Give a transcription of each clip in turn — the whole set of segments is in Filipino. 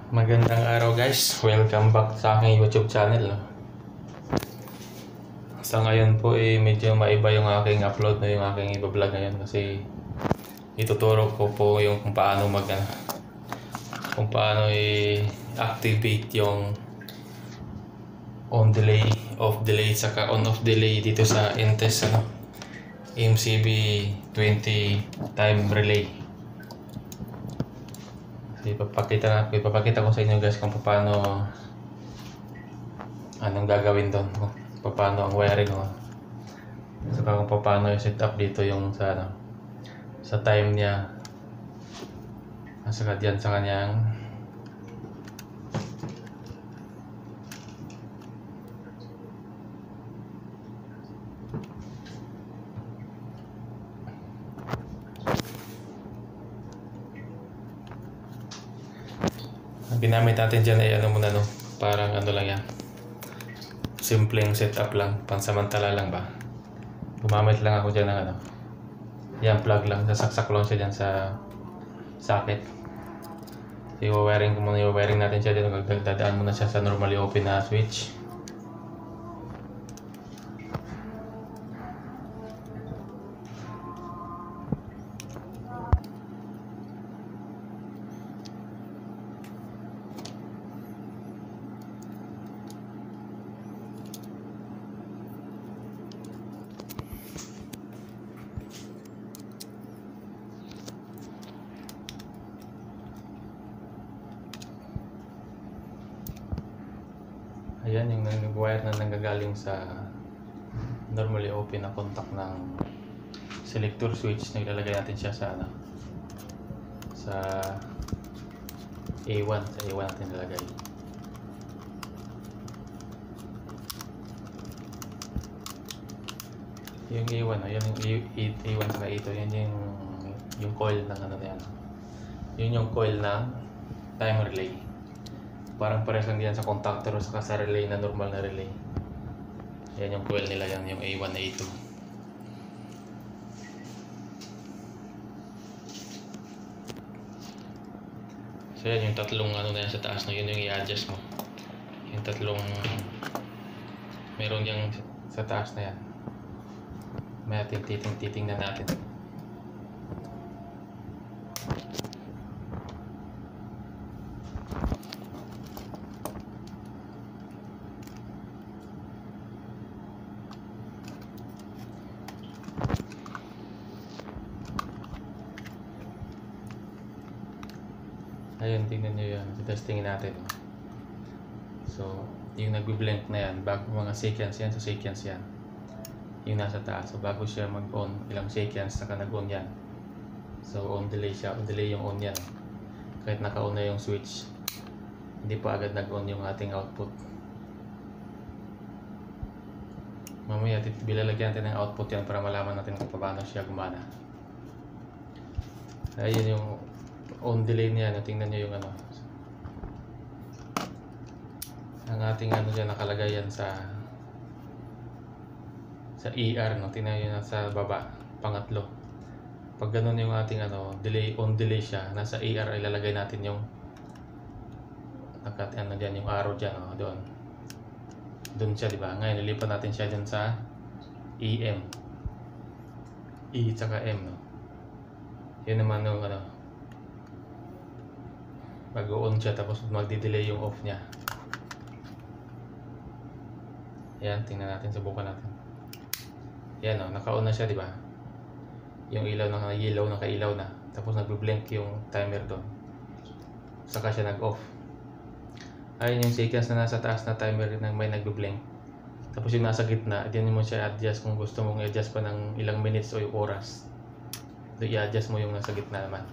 Magandang araw guys, welcome back sa aking YouTube channel. Sa ngayon po medyo maiba yung aking upload na yung aking i-vlog ngayon kasi ituturo ko po yung kung paano i-activate yung on delay, off delay, saka on off delay dito sa Entes MCB20 time relay. Ipapakita ko sa inyo guys kung paano anong gagawin doon, paano ang wiring saka kung paano i-set up dito yung sa time niya, saka diyan sa kanyang ginamit natin dyan ay parang lang yan, simpleng setup lang, pansamantala lang ba. Gumamit lang ako dyan ng yan, plug lang, sasaksak lang siya dyan sa socket. I-wiring ko muna, i-wiring natin siya dyan, dadaan muna siya sa normally open na switch. Ayan yung wire na nanggagaling sa normally open na contact ng selector switch. Naglalagay natin siya sa sa A1, natin nilagay. Yung A1, ayan yung A1 sa A2, yan yung coil ng yan. Yun yung coil ng time relay. Parang pares lang yan sa contactor o sa relay na normal na relay. Yan yung coil nila, yan yung A1, A2. So yan yung tatlong na yan sa taas na yun yung i-adjust mo. Yung tatlong meron yung sa taas na yan. May titingnan natin. Ayun, tingnan nyo yan. Testingin natin. So, yung nagbe-blink na yan, bago mga seconds yan, sa seconds yan. Yung nasa taas. So, bago siya mag-on, ilang seconds, saka nag-on yan. So, on delay siya. On delay yung on yan. Kahit naka-on na yung switch, hindi pa agad nag-on yung ating output. Mamaya, bilalagyan natin ng output yan para malaman natin kung paano siya gumana. Ayun yung on delay niya, tingnan nyo yung ang ating dyan nakalagay yan sa ER, tingnan nyo sa baba, pangatlo. Pag ganun yung ating delay, on delay siya, nasa ER ilalagay natin yung dyan, yung arrow dyan, doon siya, diba? Ngayon nilipat natin siya dyan sa EM, E tsaka M, yun naman yung mag-on siya, tapos magdi-delay yung off niya. Yan, tingnan natin, subukan natin. Yan naka-on na siya, di ba? Yung ilaw na yellow, naka-ilaw na. Tapos nagbe-blink yung timer doon. Saka siya nag-off. Ayun yung seconds na nasa taas na timer na may nagbe-blink. Tapos yung nasa gitna, diyan mo siya adjust kung gusto mong i-adjust pa ng ilang minutes o yung oras. So, i-adjust mo yung nasa gitna naman.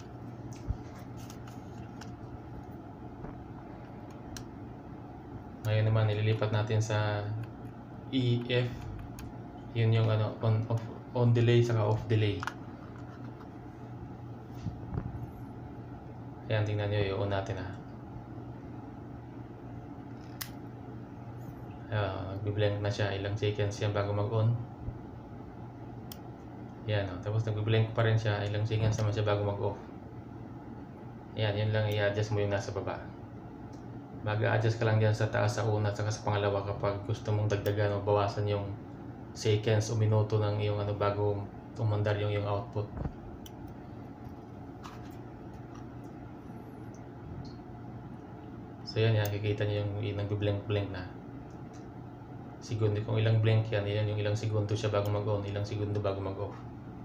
Ngayon naman nililipat natin sa EF. Yun yung on delay saka off delay. Ayan, tingnan nyo yung on natin nagbe-blank na siya, ilang seconds yan bago mag-on. Yan tapos nagbe-blank pa rin siya, ilang seconds naman siya bago mag-off. Yan, yun lang i-adjust mo yung nasa baba. Mag-a-adjust ka lang dyan sa taas sa una at saka sa pangalawa kapag gusto mong dagdagan o bawasan yung seconds o minuto ng iyong bago umandar yung iyong output. So yan, nakikita nyo yung nag-blink na segundo. Kung ilang blink yan yung ilang segundo siya bago mag-on, ilang segundo bago mag-off.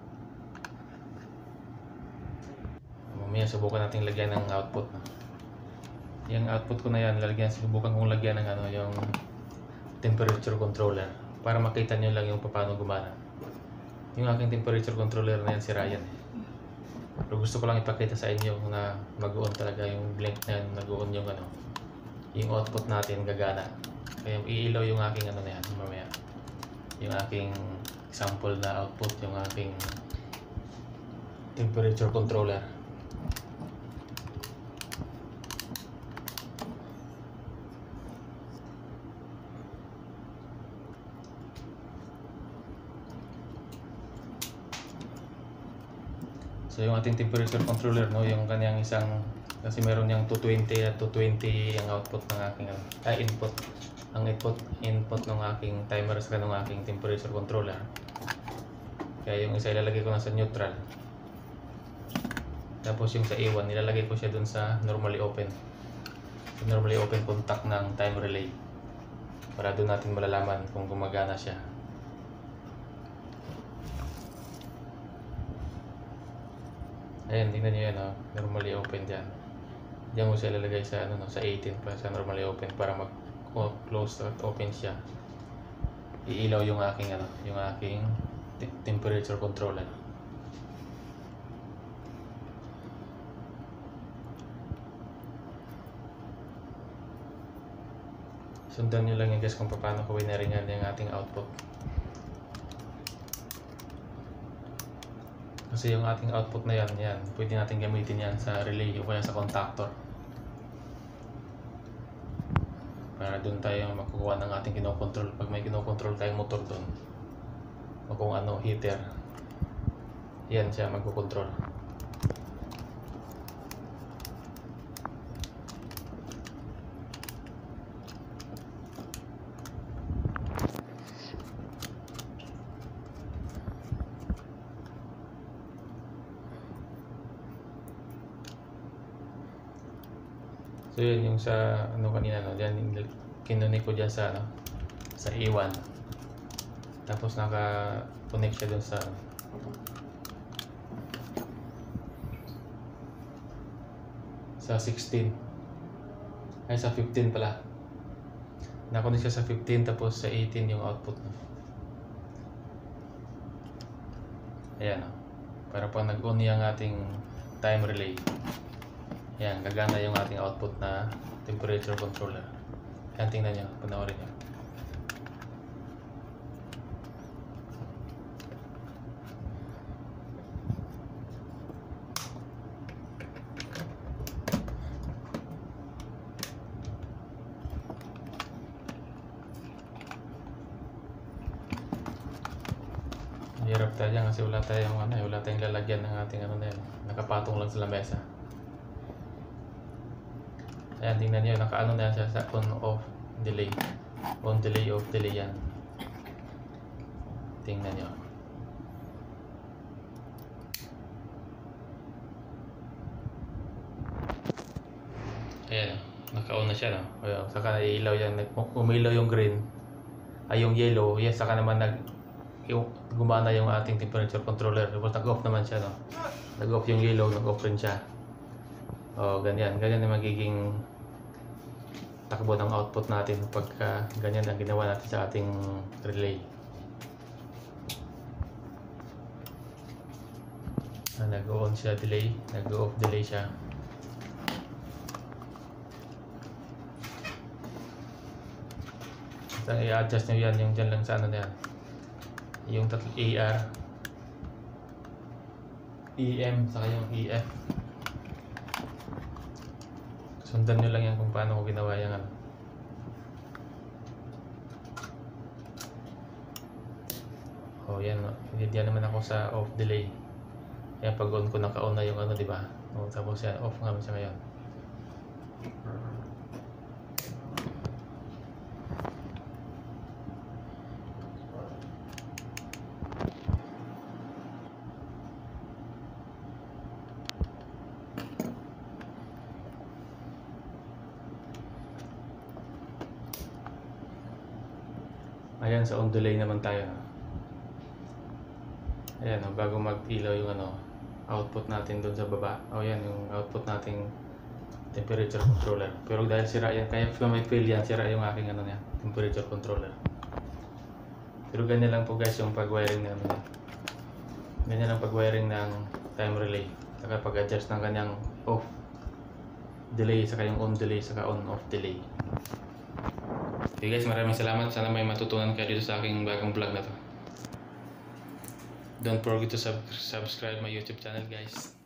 Mamaya subukan natin lagyan ng output na. Yung output ko na yan, subukan kong lagyan ng yung temperature controller para makita nyo lang yung paano gumana. Yung aking temperature controller na yan, si Ryan. Pero gusto ko lang ipakita sa inyo na mag-on talaga yung blink na yan, nag-on yung yung output natin gagana. Kaya iilaw yung aking na yan mamaya. Yung aking sample na output, yung aking temperature controller. So yung ating temperature controller, no, yung kanyang isang, kasi meron niyang 220 at 220 ang output ng aking input. Ang input ng aking timer sa ng aking temperature controller. Kaya yung isa ilalagay ko na sa neutral. Tapos yung sa A1 nilalagay ko siya dun sa normally open. So normally open contact ng time relay. Para doon natin malalaman kung gumagana siya. Ayan, tingnan nyo yan, normally open dyan. Diyan mo siya ilalagay sa, sa 18 pa, sa normally open para mag-close at open siya. Iilaw yung aking, yung aking temperature controller. Sundan nyo lang yan guys kung paano ko winaringan yung ating output. Kasi yung ating output na yan, pwede natin gamitin yan sa relay o kaya sa contactor. Para doon tayo makukuha ng ating kinokontrol. Pag may kinokontrol tayong motor doon, o kung heater, yan siya magkukontrol. So yun yung sa kanina, diyan kinunik ko diyan sa sa A1. Tapos naka-connect siya dun sa 16. Ay sa 15 pala. Na-connect siya sa 15 tapos sa 18 yung output. Ayan, para pag nag-on yung ating time relay. Yan, gagana yung ating output na temperature controller. Yan, tingnan nyo, panoorin nyo. Hirap tayo dyan kasi wala tayong lalagyan ng ating na yan. Nakapatong lang sa lamesa. Ayan, tingnan nyo, naka na yan siya sa on-off delay. On delay, off delay yan. Tingnan nyo. Ayan, naka-on na siya, no? Ayan, saka naiilaw yan, umilaw yung green. Ay, yung yellow, yes, saka naman gumana yung ating temperature controller. Tapos nag-off naman siya, no? Nag-off yung yellow, nag-off rin siya. O, ganyan na magiging takbo ng output natin pagka ganyan ang ginawa natin sa ating relay. Nag-on siya delay, nag-off delay siya. At i-adjust nyo yan, yung dyan lang sa na yan. Yung AR, EM, saka yung EF. Sundan nyo lang yan kung paano ko ginawa yung Oh, yan. Diyan naman ako sa off delay. Yan, pag on ko, naka-on na yung di ba? Tapos yan, off nga siya ngayon. Ayan, sa on delay naman tayo. Ayan, bago mag-ilaw yung output natin doon sa baba. Ayan, yung output nating temperature controller. Pero dahil sira yan, kaya may fail yan, sira yung aking temperature controller. Pero ganyan lang po guys yung pag-wiring ng ganyan lang pag-wiring ng time relay. Saka pag-adjust ng kanyang off delay, saka yung on delay, saka on off delay. Okay guys, maraming salamat. Sana may matutunan kayo dito sa aking bagong vlog na to. Don't forget to subscribe my YouTube channel guys.